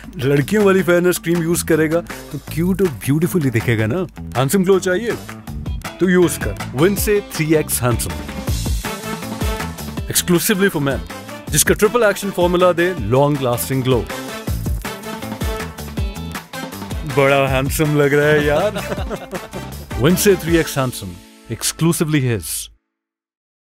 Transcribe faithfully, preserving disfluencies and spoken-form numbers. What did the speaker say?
लड़कियों वाली fairness cream use करेगा तो क्यूट और ब्यूटीफुली दिखेगा ना। हैंडसम ग्लो चाहिए तो यूज कर विनसे three X handsome, exclusively for man, जिसका ट्रिपल एक्शन फॉर्मूला दे लॉन्ग लास्टिंग ग्लो। बड़ा हैंडसम लग रहा है यार। विनसे three X handsome, exclusively his.